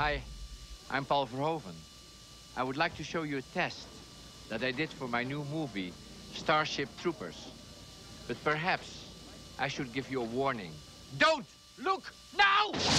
Hi, I'm Paul Verhoven. I would like to show you a test that I did for my new movie, Starship Troopers. But perhaps I should give you a warning. Don't look now!